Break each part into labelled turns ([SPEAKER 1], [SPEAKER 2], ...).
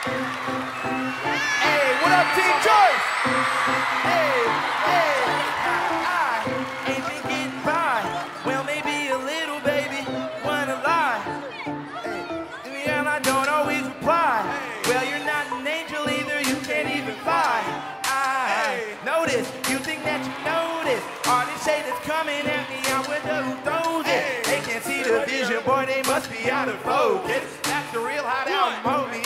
[SPEAKER 1] Hey, what up, Team Joyce? Hey, I ain't been getting by. Well, maybe a little, baby, wanna lie. Hey, and I don't always reply. Well, you're not an angel either, you can't even fly. I notice, you think that you notice. All this shade that's coming at me, I'm with the who throws it. They can't see the vision, boy, they must be out of focus. That's the real hot album, homie.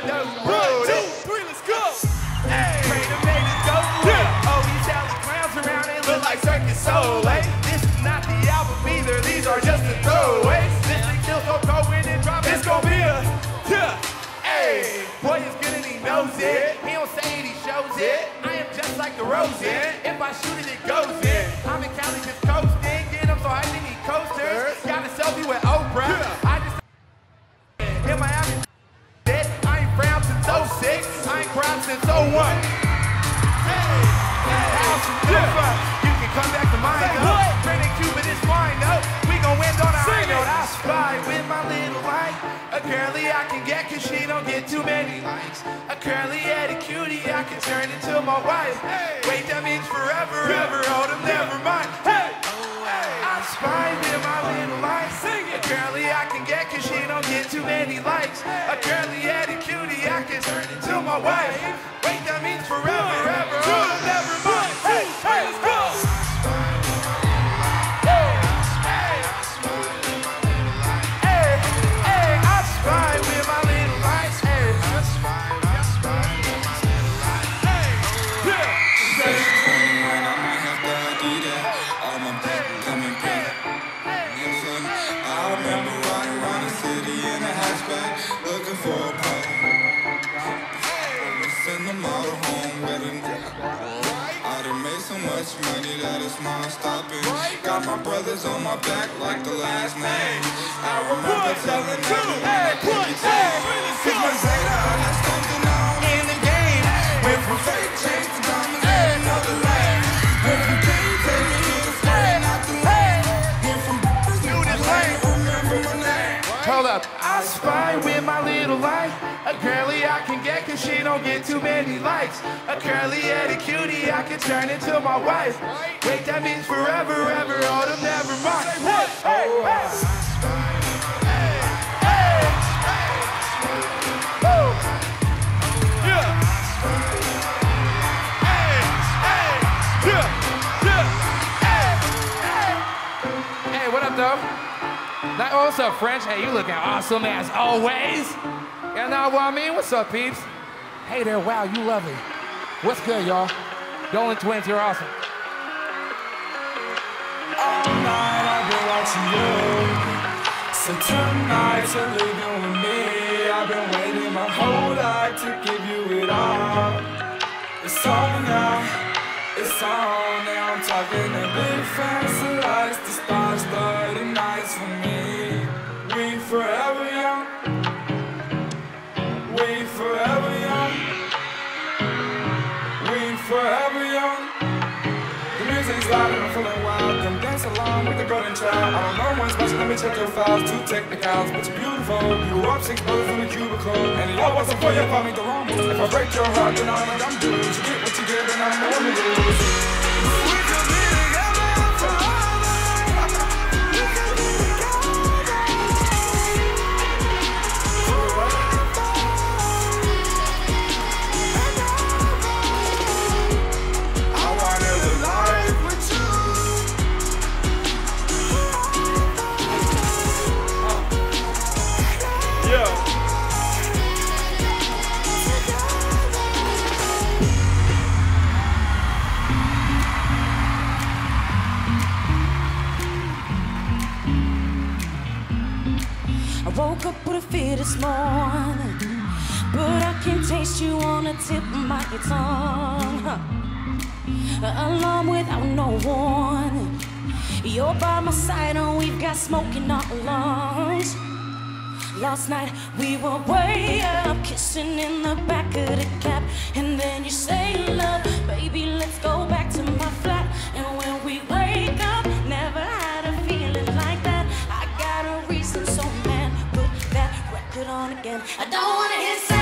[SPEAKER 1] So late. This is not the album either, these are just the throwaways. This thing still so cold when it drops, it's gonna be a hey, boy is good and he knows it. He don't say it, he shows it. I am just like the rose in. If I shoot it, it goes in. I'm in Cali just coasting, get them so I think he coasters. Got a selfie with Oprah. I just in Miami dead. I ain't frowned since 06. I ain't cried since 01. Come back to mine, though. Training Cupid is mine, though. We gon' win on a high note. I spy with my little light. A girlie I can get, cause she don't get too many likes. A curly headed cutie I can turn into my wife. Wait, that means forever, ever. Hold them, never mind. I spy with my little light. A girlie I can get, cause she don't get too many likes. A curly headed cutie I can turn into my wife. Wait, that means forever, ever. Hold them, never mind. Hey, let's go.
[SPEAKER 2] Money that is non-stopping. Got my brothers on my back like the last name. I remember telling them that Cause my Zeta, that's something I don't in the game. Went from fake chase to diamonds in another lane. Went from game, take me to the square, not the lane. Went from to this lane, remember my name.
[SPEAKER 1] Hold up. I spy with my little light. A girlie I can get cause she don't get too many likes. A curly headed cutie I can turn into my wife. Wait, that means forever, ever. Hold them, never mind. Hey, what up, though? What's up, French? Hey, you looking awesome as always. You know what I mean? What's up, peeps? Hey there, wow, you lovely. What's good, y'all? Dolan Twins, you're awesome.
[SPEAKER 3] All night I've been watching you. So tonight you're living with me. I've been waiting my whole life to give you it all. It's on now. It's on now. I'm talking a big fancy lights. The stars, the nights for me. We forever young. We forever young. We forever young. The music's loud and I'm feeling wild. Come dance along with the golden child. I don't know what's watching, let me check your files. Two technicals, but you're beautiful. You grew up 6 brothers in a cubicle. And it all wasn't for you, call me the wrong move. If I break your heart, then I'm like I'm due. You get what you get, and I'm the one to lose.
[SPEAKER 4] Woke up with a fear this morning, but I can taste you on the tip of my tongue. Alarm without no warning. You're by my side and we've got smoke in our lungs. Last night we were way up, kissing in the back of the cab, and then you say, love, baby, let's go back to my flat. And when we wake up, never had a feeling like that. I got a reason, so man, put that record on again. I don't wanna hear